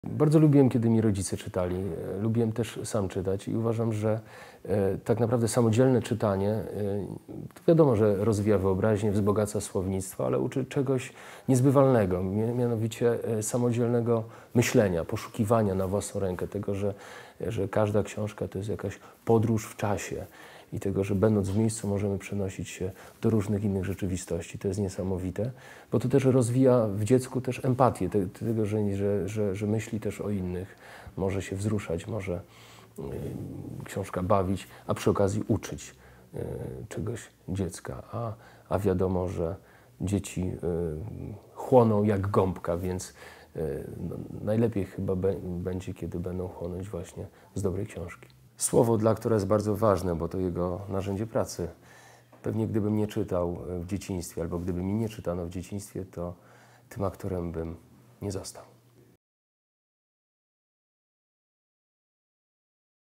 Bardzo lubiłem, kiedy mi rodzice czytali. Lubiłem też sam czytać i uważam, że tak naprawdę samodzielne czytanie, to wiadomo, że rozwija wyobraźnię, wzbogaca słownictwo, ale uczy czegoś niezbywalnego, mianowicie samodzielnego myślenia, poszukiwania na własną rękę, tego, że każda książka to jest jakaś podróż w czasie i tego, że będąc w miejscu możemy przenosić się do różnych innych rzeczywistości. To jest niesamowite, bo to też rozwija w dziecku też empatię, tego, że myśli też o innych, może się wzruszać, może książka bawić, a przy okazji uczyć czegoś dziecka. A wiadomo, że dzieci chłoną jak gąbka, więc najlepiej chyba będzie, kiedy będą chłonąć właśnie z dobrej książki. Słowo dla aktora jest bardzo ważne, bo to jego narzędzie pracy. Pewnie gdybym nie czytał w dzieciństwie, albo gdyby mi nie czytano w dzieciństwie, to tym aktorem bym nie został.